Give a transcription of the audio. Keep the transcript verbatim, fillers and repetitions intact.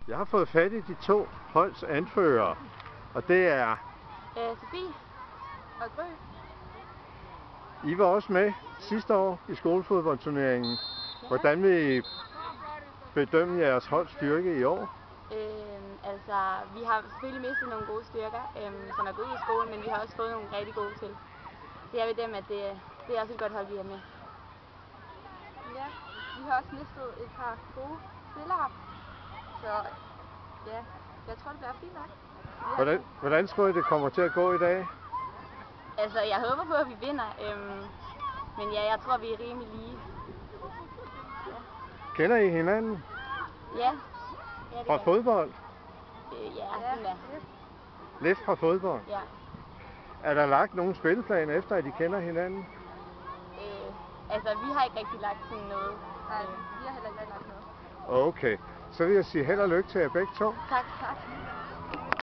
Jeg har fået fat i de to holds anførere, og det er... Øh, Sofie og Gry. I var også med sidste år i skolefodboldturneringen. Ja. Hvordan vil I bedømme jeres holds styrke i år? Øh, altså, vi har selvfølgelig mistet nogle gode styrker, øh, som er gået ud i skolen, men vi har også fået nogle rigtig gode til. Så jeg ved dem, at det, det er også et godt hold, vi er med. Ja, vi har også mistet et par gode spillere, så ja, jeg tror, det bliver fint nok. Ja. Hvordan, hvordan tror I, det kommer til at gå i dag? Altså, jeg håber på, at vi vinder, øhm, men ja, jeg tror, vi er rimelig lige. Ja. Kender I hinanden? Ja. ja fra fodbold? Øh, ja, sådan der. Lidt fra fodbold? Ja. Er der lagt nogle spilleplaner efter, at I kender hinanden? Øh, altså, vi har ikke rigtig lagt sådan noget. Nej, vi har heller ikke lagt noget. Okay, så vil jeg sige held og lykke til jer begge to. Tak, tak.